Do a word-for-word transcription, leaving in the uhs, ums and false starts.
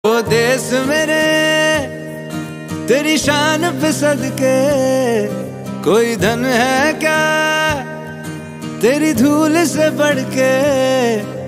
ओ देश मेरे तेरी शान पे सदके, कोई धन है क्या तेरी धूल से बढ़ के।